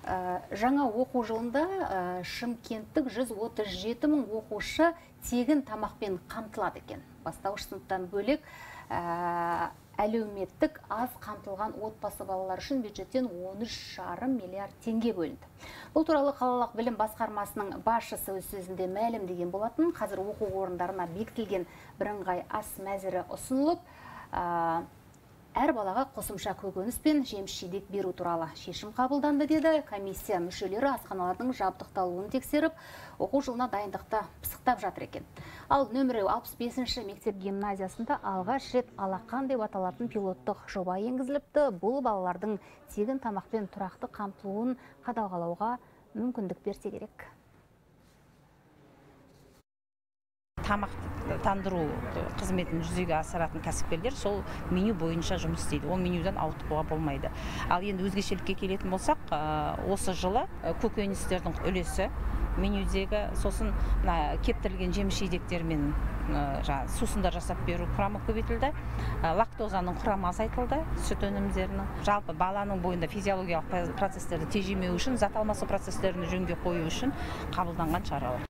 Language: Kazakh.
жаңа оқу жылында Шымкенттік 137 мың оқушы тегін тамақпен қамтылады екен. Бастауыш сыныптан бөлек әлеуметтік аз қамтылған отбасы балалар үшін бюджеттен 13,5 миллиард теңге бөлінді. Бұл туралы қалалық білім басқармасының басшысы өз сөзінде мәлімдеген болатын. Қазір оқу орындарына бекітілген бірыңғай ас мәзірі ұсынылып, әр балаға қосымша көкөніс пен жеміс-жидек беру туралы шешім қабылданды, деді. Комиссия мүшелері асханалардың жабдықталуын тексеріп, оқу жылына дайындықты пысықтап жатыр екен. Ал нөмірі 65-ші мектеп гимназиясында алғаш рет алақан деп аталатын пилоттық жоба енгізіліпті. Бұл балалардың тегін тамақпен тұрақты қамтылуын қадағалауға мүмкіндік берсе керек. Тамақтандыру қызметін жүзеге асыратын кәсіпкерлер сол меню бойынша жұмыс істейді. Ол менюдан ауытқуға болмайды. Ал енді өзгешелікке келетін болсақ, осы жылы көкөністердің үлесі менюдегі, сосын кептірілген жеміс-жидектер мен сусындар жасап беру құрамы көбейтілді. Лактозаның құрамы азайтылды, сүт өнімдерінің. Жалпы баланың бойында физиологиялық процестерді тежемеу үшін, зат алмасу процестерін жөнге қою үшін қабылданған шаралар.